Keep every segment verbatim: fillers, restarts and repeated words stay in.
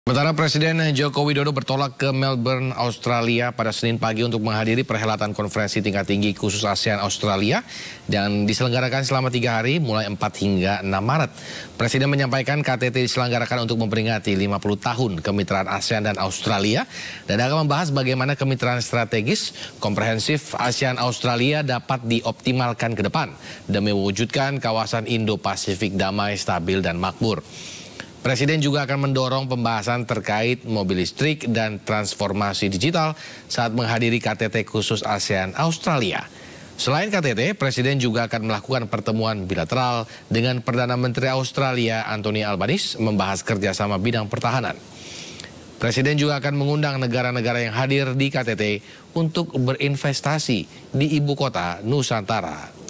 Sementara Presiden Joko Widodo bertolak ke Melbourne, Australia pada Senin pagi untuk menghadiri perhelatan konferensi tingkat tinggi khusus ASEAN Australia dan diselenggarakan selama tiga hari mulai empat hingga enam Maret. Presiden menyampaikan K T T diselenggarakan untuk memperingati lima puluh tahun kemitraan ASEAN dan Australia dan akan membahas bagaimana kemitraan strategis komprehensif ASEAN Australia dapat dioptimalkan ke depan demi mewujudkan kawasan Indo-Pasifik damai, stabil, dan makmur. Presiden juga akan mendorong pembahasan terkait mobil listrik dan transformasi digital saat menghadiri K T T khusus ASEAN Australia. Selain K T T, Presiden juga akan melakukan pertemuan bilateral dengan Perdana Menteri Australia Anthony Albanese membahas kerjasama bidang pertahanan. Presiden juga akan mengundang negara-negara yang hadir di K T T untuk berinvestasi di ibu kota Nusantara.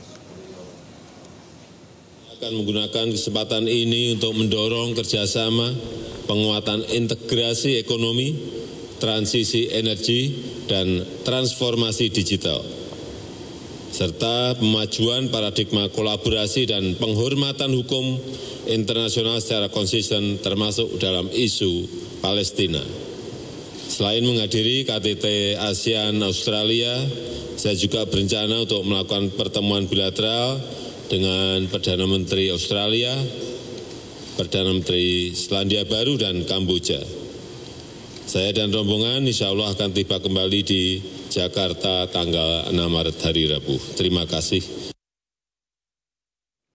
Akan menggunakan kesempatan ini untuk mendorong kerjasama, penguatan integrasi ekonomi, transisi energi, dan transformasi digital, serta pemajuan paradigma kolaborasi dan penghormatan hukum internasional secara konsisten termasuk dalam isu Palestina. Selain menghadiri K T T ASEAN Australia, saya juga berencana untuk melakukan pertemuan bilateral dengan Perdana Menteri Australia, Perdana Menteri Selandia Baru, dan Kamboja. Saya dan rombongan insya Allah akan tiba kembali di Jakarta tanggal enam Maret hari Rabu. Terima kasih.